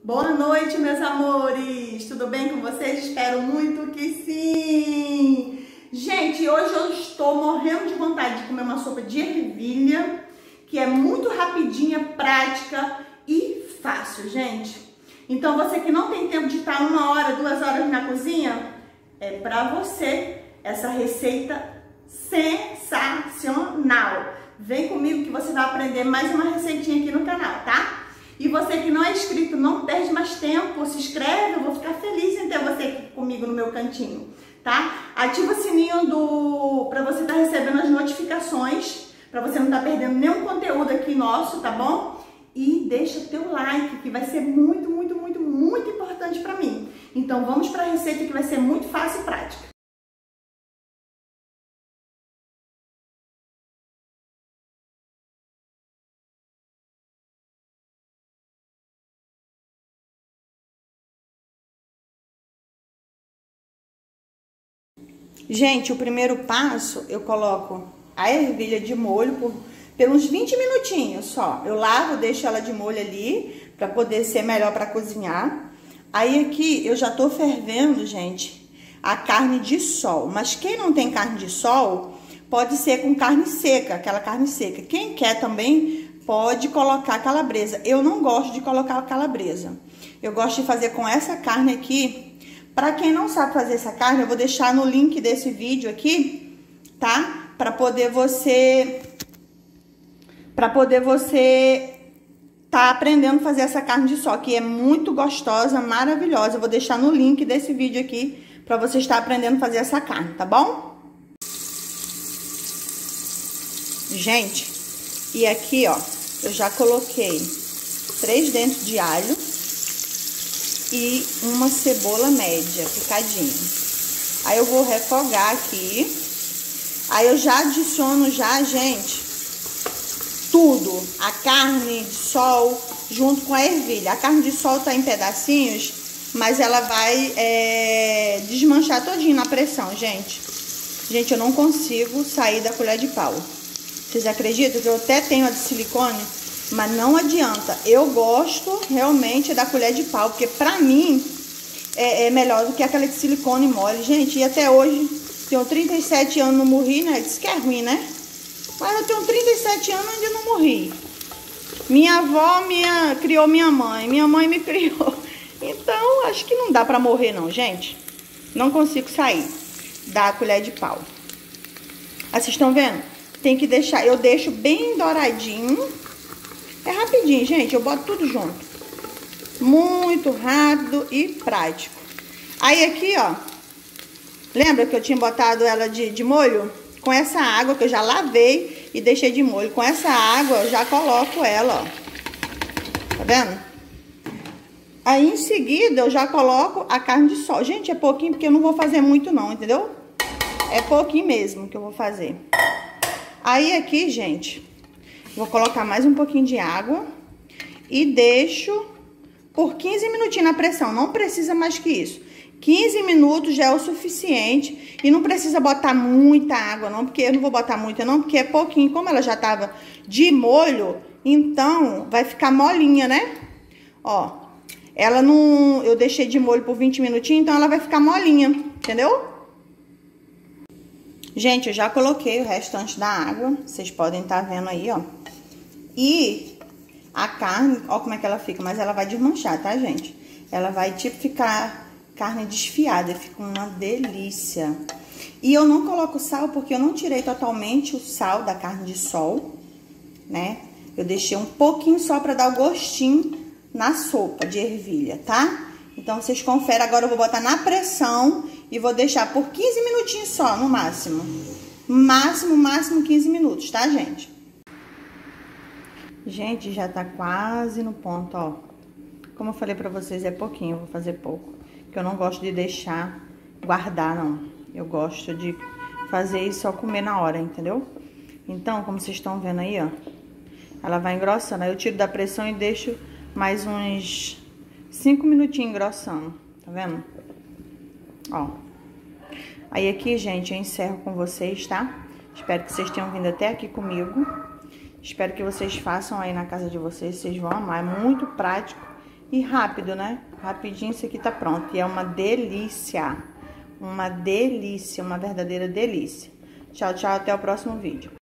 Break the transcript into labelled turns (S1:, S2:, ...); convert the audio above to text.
S1: Boa noite, meus amores! Tudo bem com vocês? Espero muito que sim! Gente, hoje eu estou morrendo de vontade de comer uma sopa de ervilha, que é muito rapidinha, prática e fácil, gente. Então, você que não tem tempo de estar 1 hora, 2 horas na cozinha, é pra você essa receita sensacional! Vem comigo que você vai aprender mais uma receitinha aqui no canal, tá? E você que não é inscrito, não perde mais tempo, se inscreve, eu vou ficar feliz em ter você aqui comigo no meu cantinho, tá? Ativa o sininho para você estar recebendo as notificações, para você não estar perdendo nenhum conteúdo aqui nosso, tá bom? E deixa teu like, que vai ser muito, muito, muito, muito importante para mim. Então vamos para a receita que vai ser muito fácil e prática. Gente, o primeiro passo, eu coloco a ervilha de molho por uns 20 minutinhos só. Eu lavo, deixo ela de molho ali, para poder ser melhor para cozinhar. Aí aqui eu já tô fervendo, gente, a carne de sol. Mas quem não tem carne de sol, pode ser com carne seca, aquela carne seca. Quem quer também pode colocar calabresa. Eu não gosto de colocar calabresa. Eu gosto de fazer com essa carne aqui. Para quem não sabe fazer essa carne, eu vou deixar no link desse vídeo aqui, tá? Para poder você tá aprendendo a fazer essa carne de sol, que é muito gostosa, maravilhosa. Eu vou deixar no link desse vídeo aqui para você estar aprendendo a fazer essa carne, tá bom? Gente, e aqui, ó, eu já coloquei 3 dentes de alho e uma cebola média, picadinha. Aí eu vou refogar aqui. Aí eu já adiciono gente, tudo. A carne de sol junto com a ervilha. A carne de sol tá em pedacinhos, mas ela vai desmanchar todinho na pressão, gente. Gente, eu não consigo sair da colher de pau. Vocês acreditam que eu até tenho a de silicone? Mas não adianta, eu gosto realmente da colher de pau, porque pra mim é melhor do que aquela de silicone mole. Gente, e até hoje, tenho 37 anos, não morri, né? Diz que é ruim, né? Mas eu tenho 37 anos e ainda não morri. Minha avó criou minha mãe me criou. Então, acho que não dá pra morrer não, gente. Não consigo sair da colher de pau. Ah, vocês estão vendo? Tem que deixar, eu deixo bem douradinho. É rapidinho, gente, eu boto tudo junto. Muito rápido e prático. Aí aqui, ó, lembra que eu tinha botado ela de molho? Com essa água que eu já lavei e deixei de molho. Com essa água eu já coloco ela, ó. Tá vendo? Aí em seguida eu já coloco a carne de sol. Gente, é pouquinho porque eu não vou fazer muito não, entendeu? É pouquinho mesmo que eu vou fazer. Aí aqui, gente, vou colocar mais um pouquinho de água e deixo por 15 minutinhos na pressão. Não precisa mais que isso. 15 minutos já é o suficiente. E não precisa botar muita água não, porque eu não vou botar muita não, porque é pouquinho. Como ela já tava de molho, então vai ficar molinha, né? Ó, ela não... Eu deixei de molho por 20 minutinhos, então ela vai ficar molinha, entendeu? Gente, eu já coloquei o restante da água. Vocês podem estar vendo aí, ó. E a carne, ó como é que ela fica, mas ela vai desmanchar, tá, gente? Ela vai, tipo, ficar carne desfiada, fica uma delícia. E eu não coloco sal porque eu não tirei totalmente o sal da carne de sol, né? Eu deixei um pouquinho só pra dar o gostinho na sopa de ervilha, tá? Então, vocês conferem. Agora eu vou botar na pressão e vou deixar por 15 minutinhos só, no máximo. Máximo 15 minutos, tá, gente? Gente, já tá quase no ponto, ó. Como eu falei pra vocês, é pouquinho, eu vou fazer pouco. Porque eu não gosto de deixar guardar, não. Eu gosto de fazer e só comer na hora, entendeu? Então, como vocês estão vendo aí, ó, ela vai engrossando. Aí eu tiro da pressão e deixo mais uns 5 minutinhos engrossando, tá vendo? Ó. Aí aqui, gente, eu encerro com vocês, tá? Espero que vocês tenham vindo até aqui comigo. Espero que vocês façam aí na casa de vocês, vocês vão amar. É muito prático E rápido, né? Rapidinho isso aqui tá pronto. E é uma delícia. Uma delícia, uma verdadeira delícia. Tchau, tchau, até o próximo vídeo.